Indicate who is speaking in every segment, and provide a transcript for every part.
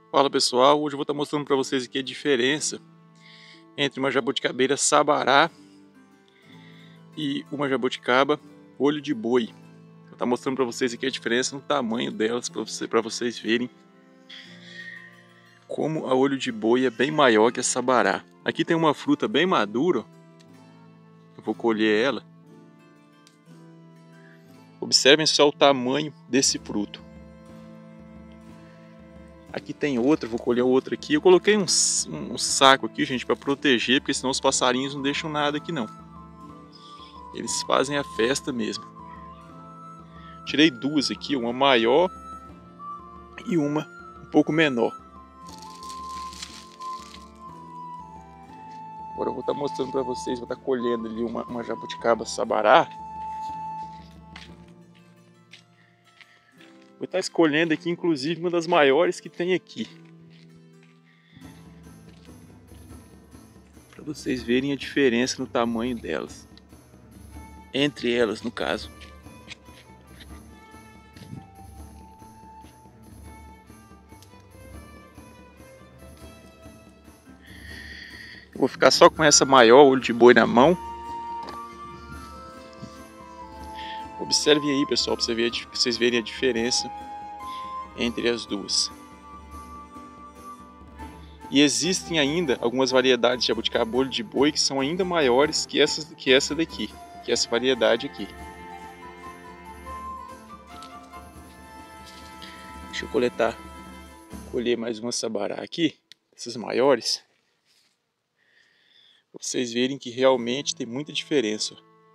Speaker 1: Fala pessoal, hoje eu vou estar mostrando para vocês aqui a diferença entre uma jabuticabeira sabará e uma jabuticaba olho de boi. Vou estar mostrando para vocês aqui a diferença no tamanho delas, para vocês verem como a olho de boi é bem maior que a sabará. Aqui tem uma fruta bem madura, eu vou colher ela. Observem só o tamanho desse fruto. Aqui tem outra, vou colher outra aqui. Eu coloquei um saco aqui, gente, para proteger, porque senão os passarinhos não deixam nada aqui não. Eles fazem a festa mesmo. Tirei duas aqui, uma maior e uma um pouco menor. Agora eu vou estar mostrando para vocês, vou estar colhendo ali uma jabuticaba sabará. Vou estar escolhendo aqui, inclusive, uma das maiores que tem aqui. Para vocês verem a diferença no tamanho delas. Entre elas, no caso. Eu vou ficar só com essa maior, olho de boi na mão. Observem aí, pessoal, para vocês verem a diferença entre as duas. E existem ainda algumas variedades de jabuticaba olho de boi que são ainda maiores que essa daqui, que essa variedade aqui. Deixa eu colher mais uma sabará aqui, essas maiores, para vocês verem que realmente tem muita diferença.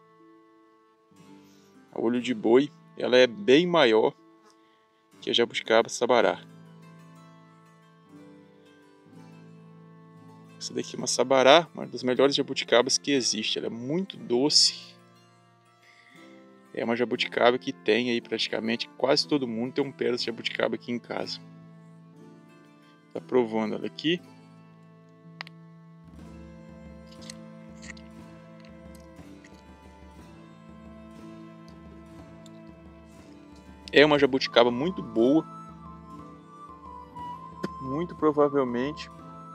Speaker 1: A olho de boi, ela é bem maior que a jabuticaba sabará. Essa daqui é uma sabará, uma das melhores jabuticabas que existe. Ela é muito doce. É uma jabuticaba que tem aí praticamente quase todo mundo tem um pé de jabuticaba aqui em casa. Tá provando ela aqui. É uma jabuticaba muito boa. Muito provavelmente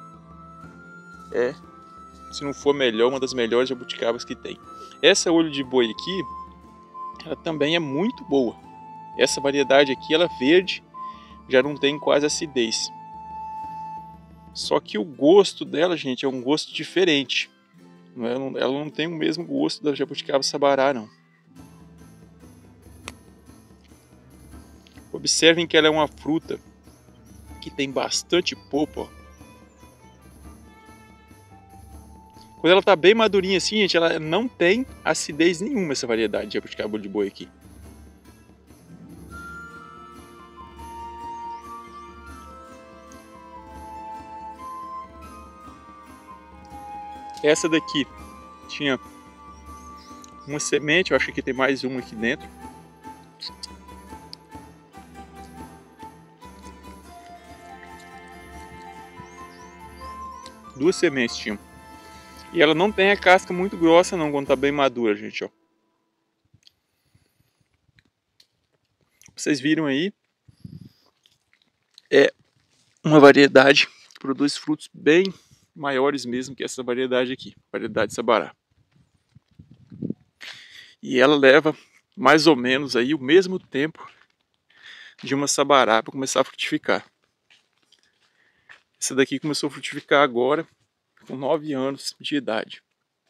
Speaker 1: se não for melhor, uma das melhores jabuticabas que tem. Essa olho de boi aqui, ela também é muito boa. Essa variedade aqui, ela verde, já não tem quase acidez. Só que o gosto dela, gente, é um gosto diferente. Ela não tem o mesmo gosto da jabuticaba sabará, não. Observem que ela é uma fruta que tem bastante polpa. Quando ela está bem madurinha assim, gente, ela não tem acidez nenhuma, essa variedade de jabuticaba olho de boi aqui. Essa daqui tinha uma semente, eu acho que tem mais uma aqui dentro. Duas sementes tinham. E ela não tem a casca muito grossa não, quando está bem madura, gente, ó. Vocês viram aí, é uma variedade que produz frutos bem maiores mesmo que essa variedade aqui, variedade sabará. E ela leva mais ou menos aí o mesmo tempo de uma sabará para começar a frutificar. Essa daqui começou a frutificar agora, com 9 anos de idade.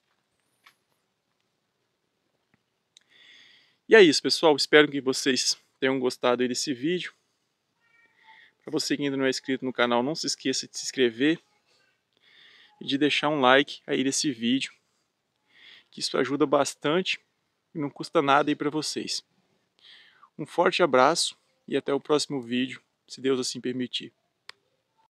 Speaker 1: E é isso, pessoal. Espero que vocês tenham gostado aí desse vídeo. Para você que ainda não é inscrito no canal, não se esqueça de se inscrever e de deixar um like aí nesse vídeo, que isso ajuda bastante e não custa nada aí para vocês. Um forte abraço e até o próximo vídeo, se Deus assim permitir.